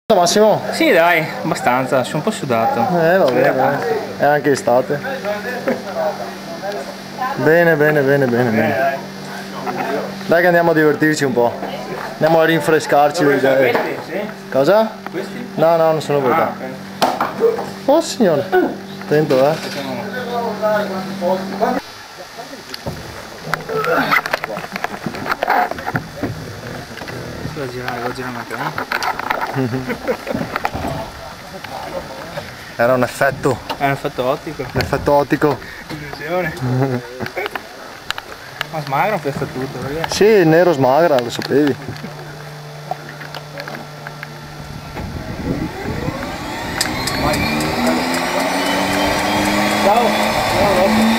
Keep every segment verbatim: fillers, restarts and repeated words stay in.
Massimo? Sì dai, abbastanza, sono un po' sudato. Eh vabbè, vabbè. È anche estate. Bene, bene, bene, bene, bene. Dai che andiamo a divertirci un po'. Andiamo a rinfrescarci le idee. Questi? Sì? Cosa? Questi? No, no, non sono verità. Ah, ok. Oh signore. Attento, eh. Devo girare, devo girare anche, eh? Era un effetto. È un effetto ottico. Un effetto ottico. Illusione. Ma smagra questo tutto, perché? Sì, il nero smagra, lo sapevi. Ciao. Ciao.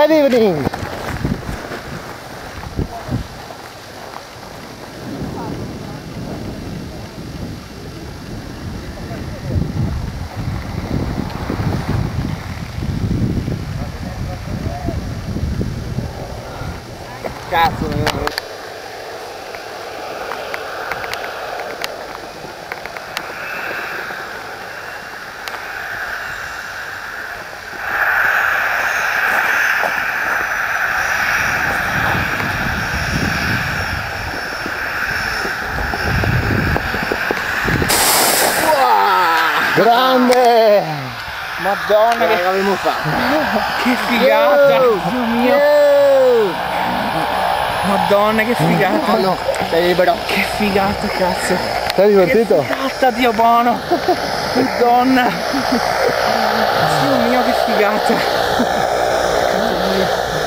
Bad evening! Cazzo! Grande! Madonna che l'abbiamo fatto! Che figata! Dio mio! Madonna che figata! Oh no, sei libero! Che figata cazzo! Sei divertito? Che figata, Dio buono! Madonna! Dio mio che figata!